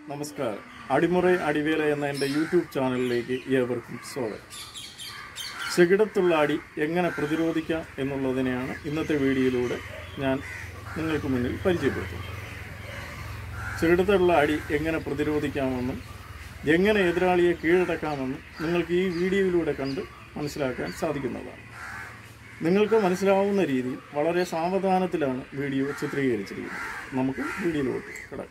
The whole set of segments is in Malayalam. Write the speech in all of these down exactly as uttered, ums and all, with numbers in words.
നമസ്കാരം. അടിമുറൈ അടിവേല എന്ന എൻ്റെ യൂട്യൂബ് ചാനലിലേക്ക് ഏവർക്കും സ്വാഗതം. ചെകിടത്തുള്ള അടി എങ്ങനെ പ്രതിരോധിക്കാം എന്നുള്ളതിനെയാണ് ഇന്നത്തെ വീഡിയോയിലൂടെ ഞാൻ നിങ്ങൾക്ക് മുന്നിൽ പരിചയപ്പെടുത്തുന്നത്. ചെകിടത്തുള്ള അടി എങ്ങനെ പ്രതിരോധിക്കാമെന്നും എങ്ങനെ എതിരാളിയെ കീഴടക്കാമെന്നും നിങ്ങൾക്ക് ഈ വീഡിയോയിലൂടെ കണ്ട് മനസ്സിലാക്കാൻ സാധിക്കുന്നതാണ്. നിങ്ങൾക്ക് മനസ്സിലാവുന്ന രീതിയിൽ വളരെ സാവധാനത്തിലാണ് വീഡിയോ ചിത്രീകരിച്ചിരിക്കുന്നത്. നമുക്ക് വീഡിയോയിലോട്ട് കിടക്കാം.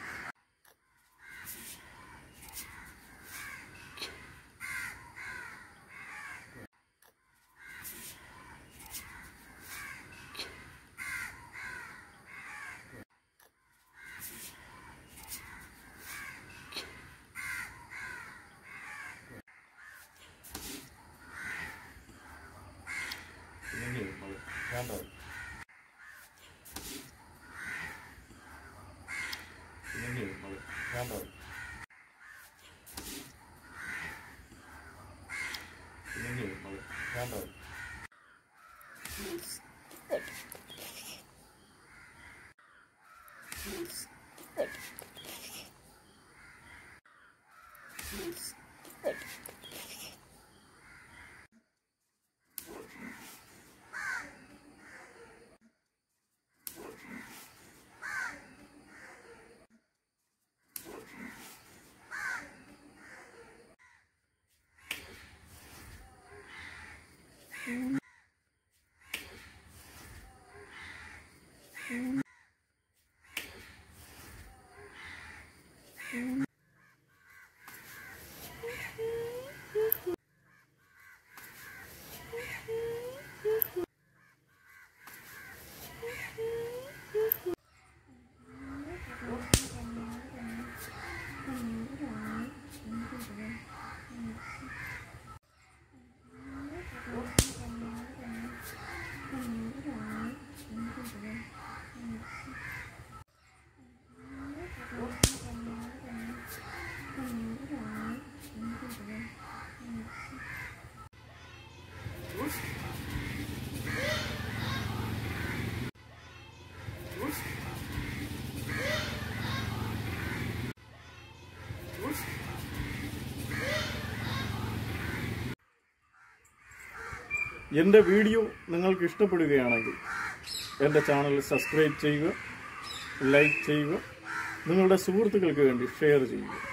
എൻ്റെ വീഡിയോ നിങ്ങൾക്ക് ഇഷ്ടപ്പെടുകയാണെങ്കിൽ എൻ്റെ ചാനൽ സബ്സ്ക്രൈബ് ചെയ്യുക, ലൈക്ക് ചെയ്യുക, നിങ്ങളുടെ സുഹൃത്തുക്കൾക്ക് വേണ്ടി ഷെയർ ചെയ്യുക.